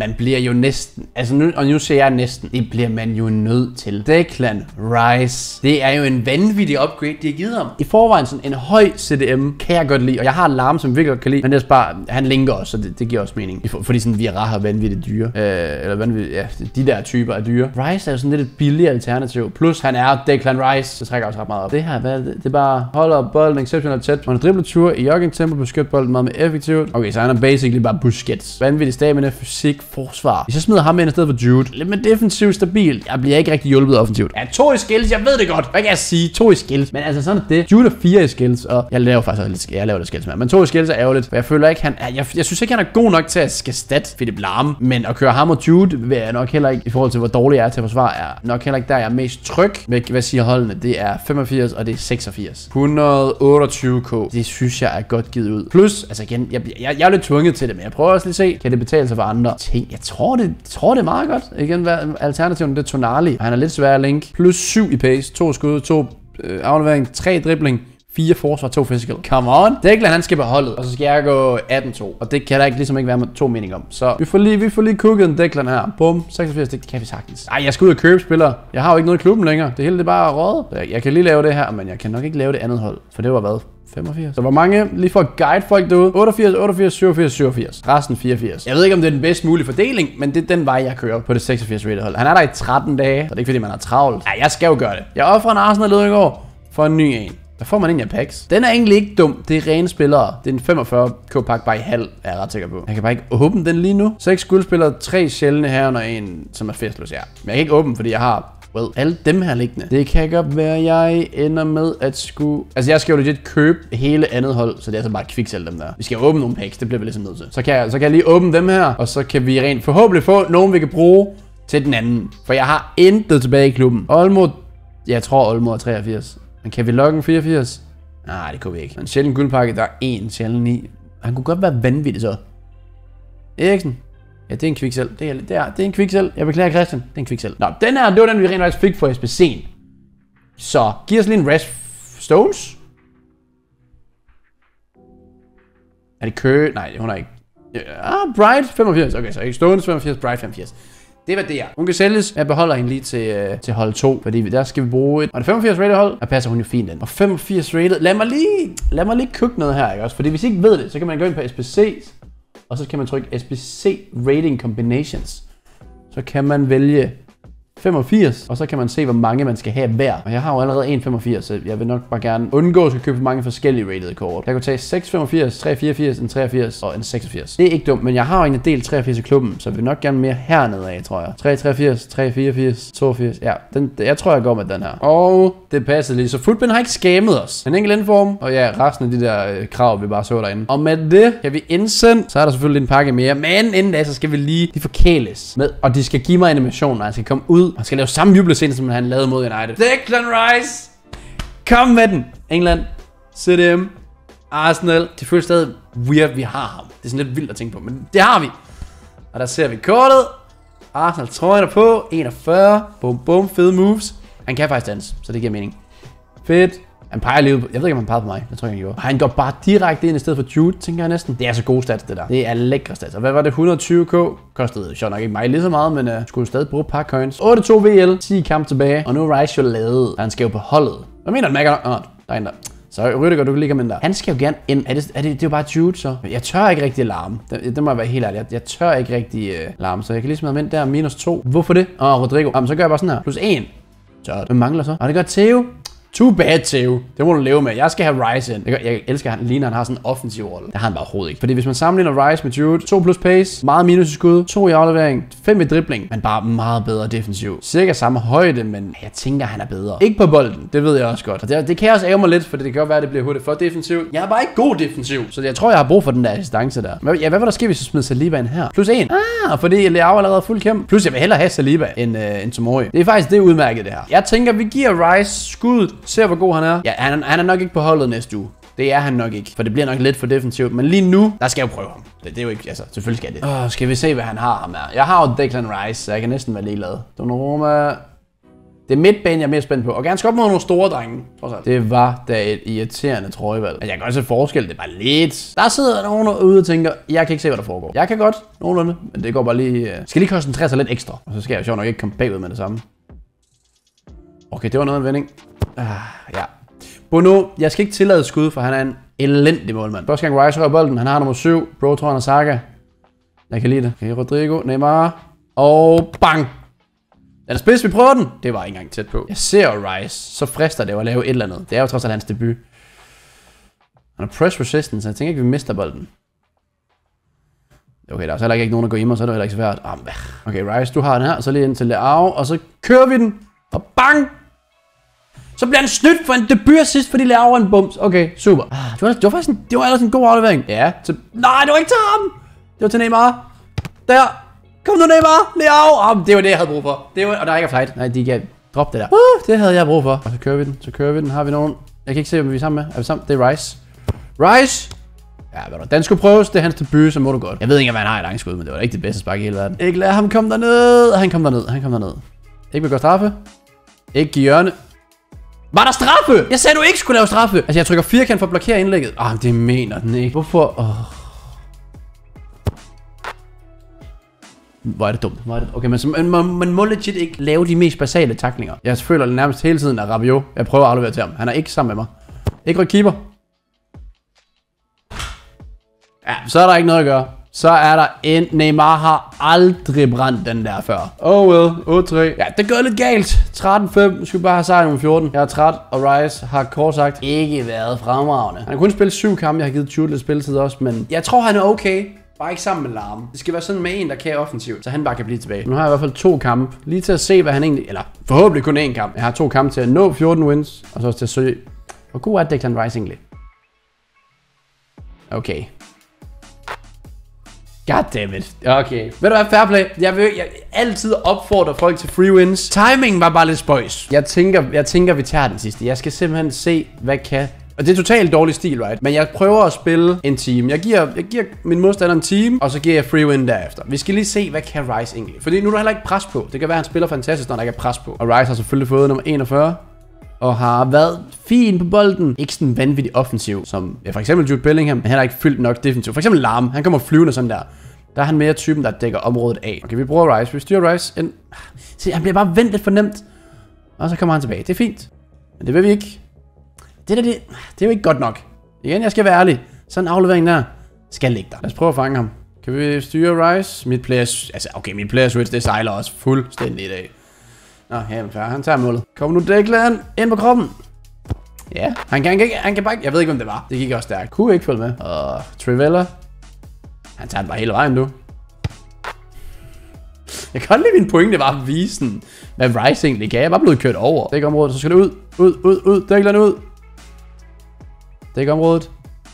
man bliver jo næsten, altså nu ser jeg næsten, det bliver man jo nødt til. Declan Rice, det er jo en vanvittig upgrade, de har givet ham. I forvejen sådan en høj CDM kan jeg godt lide, og jeg har Lahm, som virkelig godt kan lide, men det er bare, han linker også, så det giver også mening. Fordi sådan Vieira er vanvittigt dyre, eller vanvittigt, ja, de der typer er dyre. Rice er jo sådan lidt et billigt alternativ, plus han er Declan Rice, så trækker også ret meget op. Det her, det er bare holder bolden exceptionelt tæt, man dribler tur i jogging tempo, beskytter bolden meget mere effektivt. Okay, så han er basically bare Busquets. Vanvittig stamina, fysik, forsvar. Hvis jeg smider ham ind i stedet for Jude, lidt mere defensivt stabil, jeg bliver ikke rigtig hjulpet offensivt. Ja, 2 i skills, jeg ved det godt. Hvad kan jeg sige? 2 i skills. Men altså sådan er det. Jude er 4 i skills, og jeg laver faktisk lidt, jeg laver lidt skills med. Men 2 i skills er ærgerligt, for jeg føler ikke, jeg synes ikke, han er god nok til at skal stat Philip Lahm. Men at køre ham og Jude vil jeg nok heller ikke, i forhold til hvor dårlig jeg er til at forsvare, er nok heller ikke der, jeg er mest tryg. Hvad siger holdene? Det er 85, og det er 86. 128k. Det synes jeg er godt givet ud. Plus, altså igen, jeg er lidt tvunget til det, men jeg prøver også lige at se, kan det betale sig for andre ting. Jeg tror det er meget godt. Igen, alternativen det er Tonali. Han er lidt svær at link. Plus 7 i pace, 2 skud, 2 aflevering, 3 dribling, 4 forsvar, 2 physical. Come on. Declan, han skal på holdet, og så skal jeg gå 18-2. Og det kan der ikke ligesom ikke være med 2 meninger om. Så vi får lige kukket en Declan her. Bum, 86, det kan vi sagtens. Ej, jeg skal ud og købe spillere. Jeg har jo ikke noget i klubben længere. Det hele det er bare råd. Jeg kan lige lave det her, men jeg kan nok ikke lave det andet hold. For det var hvad? 85. Så hvor mange, lige for at guide folk derude? 88, 88, 87, 87. Resten 84. Jeg ved ikke, om det er den bedst mulige fordeling, men det er den vej, jeg kører på det 86 rated hold. Han er der i 13 dage, så det er ikke fordi, man har travlt. Ja, jeg skal jo gøre det. Jeg offrer en Arsenal-leder i går for en ny en. Der får man egentlig af packs. Den er egentlig ikke dum. Det er rene spillere. Det er en 45k pakke bare i halv, er jeg ret sikker på. Jeg kan bare ikke åbne den lige nu. 6 guldspillere, 3 sjældne her, og en, som er festløs, ja. Men jeg kan ikke åbne, fordi jeg har alle dem her liggende. Det kan godt være, jeg ender med at skulle... Altså, jeg skal jo legit købe hele andet hold, så det er altså bare kviksælge dem der. Vi skal åbne nogle packs, det bliver vi ligesom nødt til. Så kan jeg lige åbne dem her, og så kan vi rent forhåbentlig få nogen, vi kan bruge til den anden. For jeg har intet tilbage i klubben. Olmo, jeg tror Olmo er 83. Men kan vi logge en 84? Nej, det kunne vi ikke. En sjælden guldpakke, der er en sjælden i. Han kunne godt være vanvittig så. Eriksen. Ja, det er en kviksel. Det er en kviksel. Jeg beklager, Christian. Det er en kviksel. Nå, den her, det var den, vi rent faktisk fik for SBC'en. Så, giv os lige en rest Stones. Er det Køge? Nej, hun er ikke. Bright 85. Okay, så ikke Stones 85, Bright 85. Det var det her. Hun kan sælges. Jeg beholder hende lige til hold 2, fordi der skal vi bruge et. Og det 85 rated hold, der passer hun jo fint ind. Og 85 rated. Lad mig lige købe noget her, ikke også? Fordi hvis I ikke ved det, så kan man gå ind på SBC's. Og så kan man trykke SBC Rating Combinations. Så kan man vælge 85, og så kan man se, hvor mange man skal have hver. Og jeg har jo allerede 1,85, så jeg vil nok bare gerne undgå at købe mange forskellige rated kort. Jeg kunne tage 6,85, 3,84, en 83 og en 86. Det er ikke dumt, men jeg har jo en del 83 i klubben, så jeg vil nok gerne mere hernede af, tror jeg. 3,83, 3,84, 82. Ja, jeg tror, jeg går med den her. Og det passer lige. Så Footbin har ikke skammet os. En enkelt indform, og ja, resten af de der krav, vi bare så derinde. Og med det kan vi indsende. Så er der selvfølgelig en pakke mere, men inden da, så skal vi lige forkæles med, og de skal give mig animation, når jeg skal komme ud. Han skal lave samme jublescene, som han lavede mod United. Declan Rice! Kom med den! England, CDM, Arsenal. Det føles stadig weird, vi har ham. Det er sådan lidt vildt at tænke på, men det har vi. Og der ser vi kortet. Arsenal trøjen er på. 41. Bum bum. Fede moves. Han kan faktisk danse, så det giver mening. Fedt. Han peger lige ud på. Jeg ved ikke, om han pegede på mig. Det tror jeg, han gjorde. Han går bare direkte ind i stedet for Jude, tænker jeg næsten. Det er så gode stats, det der. Det er lækre stats. Og hvad var det? 120k. Kostede sjovt nok ikke mig lige så meget, men skulle stadig bruge et par coins. 8-2 VL. 10 kamp tilbage. Og nu er Rice jo lavet. Han skal jo på holdet. Hvad mener du, Macker? Der er en der. Så Rydiger, du kan lige komme ind der. Han skal jo gerne ind. Det er jo bare Jude, så. Jeg tør ikke rigtig larme. Det må jeg være helt ærlig. Jeg tør ikke rigtig larme, så jeg kan lige smide ham ind der. -2. Hvorfor det? Rodrigo. Jamen, så gør jeg bare sådan her. +1. Så hvem mangler så? Og det gør Theo. Too bad, Theo. Det må du leve med. Jeg skal have Rice ind. Jeg elsker, at han ligner, han har sådan en offensiv rolle. Det har han bare overhovedet ikke. Fordi hvis man sammenligner Rice med Jude, 2 plus pace, meget minus i skud, 2 i aflevering, 5 i dribling, men bare meget bedre defensiv. Cirka samme højde, men jeg tænker, han er bedre. Ikke på bolden, det ved jeg også godt. Og det kan også ære mig lidt, for det kan godt være, at det bliver hurtigt for defensivt. Jeg er bare ikke god defensiv, så jeg tror, jeg har brug for den der assistance der. Ja, hvad vil der ske, hvis jeg smider Saliba ind her? +1. Fordi Leao allerede fuld kæmpe. Plus jeg vil hellere have Saliba end Tomori. Det er faktisk det udmærket det her. Jeg tænker, vi giver Rice skuddet, ser hvor god han er. Ja, han er nok ikke på holdet næste uge. Det er han nok ikke, for det bliver nok lidt for defensivt. Men lige nu, der skal jeg jo prøve ham. Det er jo ikke, altså, selvfølgelig skal det. Skal vi se, hvad han har ham der. Jeg har jo Declan Rice, så jeg kan næsten være ligeglad. Donnarumma. Det er midtbanen, jeg er mere spændt på. Og gerne skal op mod nogle store drenge. Det var da et irriterende trøjevalg. Altså, jeg kan godt se forskel, det er bare lidt. Der sidder nogen ude og tænker, jeg kan ikke se, hvad der foregår. Jeg kan godt, nogenlunde, men det går bare lige... Skal lige koncentrere sig lidt ekstra. Og så skal jeg jo nok ikke komme bagud med det samme. Okay, det var noget af en vending. Ja. Bono, jeg skal ikke tillade skud, for han er en elendig målmand. Første gang Rice rører bolden, han har nummer 7. Bro, tror han er Saka. Jeg kan lide det. Okay, Rodrigo, Neymar. Og bang! Den er spids, vi prøver den. Det var ikke engang tæt på. Jeg ser Rice, så frister det at lave et eller andet. Det er jo trods alt hans debut. Han har press resistance, så jeg tænker ikke, vi mister bolden. Okay, der er så heller ikke nogen, der går i mig, så er det heller ikke svært. Okay, Rice, du har den her, så lige ind til Leao, og så kører vi den. Og bang! Så bliver han snydt for en debut sidst, fordi Leao en bums. Okay, super. Det var faktisk det var ellers en god aflevering. Ja, nej, det var ikke til ham. Det var til Neymar. Der. Kom nu, Neymar. Leao. Det var det, jeg havde brug for. Og der er ikke flight. Nej, de kan droppe det der. Det havde jeg brug for. Og så kører vi den. Har vi nogen? Jeg kan ikke se, om vi er sammen med. Er vi sammen? Det er Rice. Rice. Ja, den skulle prøves. Det er hans debut, så må du godt. Jeg ved ikke, om han har et langskud, men det var ikke det bedste spark i hele verden. Ikke lad ham komme derned. Han kom derned. Ikke begå straffe. Ikke give hjørne. Var der straffe? Jeg sagde, du ikke skulle lave straffe. Altså, jeg trykker firkant for at blokere indlægget. Det mener den ikke. Hvorfor? Hvor er det dumt. Okay, men man må legit ikke lave de mest basale taklinger. Jeg føler det nærmest hele tiden af Rabiot. Jeg prøver at aflevere til ham. Han er ikke sammen med mig. Ikke rykke keeper. Ja, så er der ikke noget at gøre. Så er der en... Neymar har aldrig brændt den der før. Well, 8-3. Ja, det går lidt galt. 13-5. Nu skal vi bare have sejr nummer 14. Jeg er træt, og Rice har kort sagt ikke været fremragende. Han har kun spillet 7 kampe. Jeg har givet Jude lidt spilletid også, men jeg tror, han er okay. Bare ikke sammen med Larm. Det skal være sådan med en, der kan offensivt, så han bare kan blive tilbage. Nu har jeg i hvert fald 2 kampe. Lige til at se, hvad han egentlig... Eller forhåbentlig kun 1 kamp. Jeg har 2 kampe til at nå 14 wins, og så også til at søge... Hvor god er Declan Rice egentlig? Okay. Goddammit. Okay. Ved du hvad, fair play. Jeg altid opfordrer folk til free wins. Timingen var bare lidt spøjs. Jeg tænker, vi tager den sidste. Jeg skal simpelthen se, hvad kan... Og det er totalt dårlig stil, right? Men jeg prøver at spille en team. Jeg giver min modstander en team, og så giver jeg free win derefter. Vi skal lige se, hvad kan Rice egentlig. Fordi nu er der heller ikke pres på. Det kan være, at han spiller fantastisk, når der ikke er pres på. Og Rice har selvfølgelig fået nummer 41. Og har været fin på bolden. Ikke sådan vanvittigt offensiv, som for eksempel Jude Bellingham. Men han har ikke fyldt nok defensivt. For eksempel Larm. Han kommer flyvende sådan der. Der er han mere typen, der dækker området af. Okay, vi bruger Rice. Vi styrer Rice ind. Se, han bliver bare vendt lidt for nemt. Og så kommer han tilbage. Det er fint. Men det vil vi ikke. Det er jo ikke godt nok. Igen, jeg skal være ærlig. Sådan en aflevering der skal ligge der. Lad os prøve at fange ham. Kan vi styre Rice? Mit player switch, det sejler også fuldstændig i dag. Nå, jamen fair. Han tager målet. Kom nu, Declan. Ind på kroppen. Ja, han kan bare ikke... Jeg ved ikke, hvem det var. Det gik også stærkt. Kunne ikke følge med. Og Trivella. Han tager den bare hele vejen, du. Jeg kan godt lide min pointe, var at vise den, hvad Rice egentlig kan. Jeg er bare blevet kørt over. Dæk området, så skal det ud. Declan ud. Dæk området.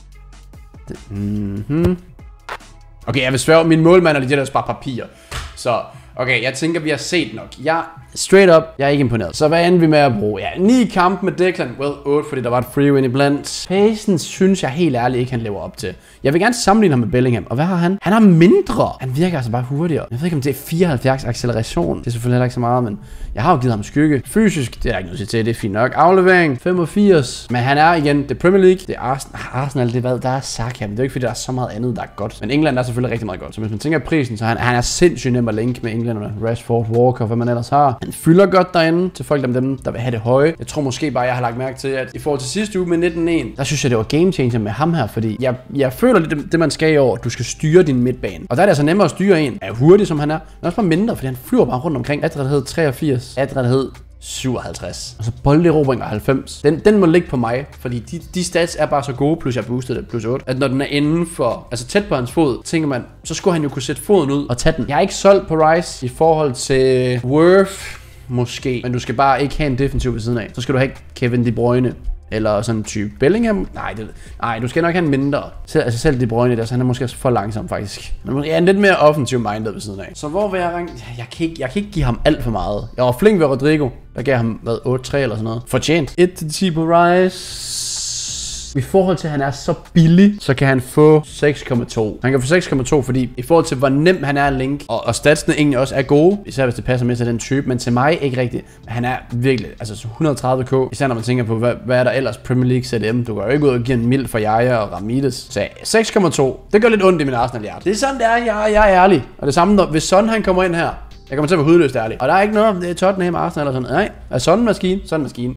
Okay, jeg vil svære, min målmand er lige der spare papir. Så, okay, jeg tænker, vi har set nok. Straight up, jeg er ikke imponeret. Så hvad ender vi med at bruge? Ja, 9 kampe med Declan. 8, fordi der var et free win iblandt. Pacen synes jeg helt ærligt ikke, han lever op til. Jeg vil gerne sammenligne ham med Bellingham. Og hvad har han? Han har mindre. Han virker altså bare hurtigere. Jeg ved ikke, om det er 74 acceleration. Det er selvfølgelig heller ikke så meget, men jeg har jo givet ham skygge. Fysisk, det er der ikke noget til. Det er fint nok. Aflevering, 85. Men han er igen, det er Premier League. Det er Arsenal, det er hvad? Der er Saka. Men det er ikke, fordi der er så meget andet, der er godt. Men England er selvfølgelig rigtig meget godt. Så hvis man tænker prisen, så han er sindssygt nem at linke med englænderne. Rashford, Walker, hvad man ellers har. Han fylder godt derinde til folk dem, der vil have det høje. Jeg tror måske bare, jeg har lagt mærke til, at i forhold til sidste uge med 19-1, der synes jeg, det var game changer med ham her, fordi jeg føler lidt det man skal i år, du skal styre din midtbane. Og der er det altså nemmere at styre en, er hurtig som han er, men også bare mindre, fordi han flyver bare rundt omkring. Adræthed 83, adræthed 57. Og så bolderobring 90. Den må ligge på mig, fordi de stats er bare så gode, plus jeg boostede det, plus 8. At når den er inden for, altså tæt på hans fod, tænker man, så skulle han jo kunne sætte foden ud og tage den. Jeg er ikke solgt på Rice i forhold til Worth, måske. Men du skal bare ikke have en defensiv ved siden af. Så skal du have Kevin De Bruyne. Eller sådan en type Bellingham. Nej, du skal nok have en mindre. Selv De Bruyne der, så han er måske for langsom faktisk. Men jeg er en lidt mere offensiv minded ved siden af. Så hvor vil jeg range? Jeg kan ikke give ham alt for meget. Jeg var flink ved Rodrigo. Der gav ham, 8-3 eller sådan noget. Fortjent. 1-10 på Rice. I forhold til, at han er så billig, så kan han få 6,2. Han kan få 6,2, fordi i forhold til, hvor nem han er at link, og statsene egentlig også er gode, især hvis det passer med til den type, men til mig ikke rigtigt. Men han er virkelig, altså 130k, især når man tænker på, hvad er der ellers Premier League ZM. Du går jo ikke ud og giver en mild for Jaja og Ramides. Så 6,2. Det gør lidt ondt i min Arsenal-hjerte. Det er sådan, det er. Jeg er ærlig. Og det samme, når hvis Son han kommer ind her. Jeg kommer til at være hudløst ærlig. Og der er ikke noget om det er Tottenham, Arsenal eller sådan noget. Nej, er sådan en maskine, sådan en maskine.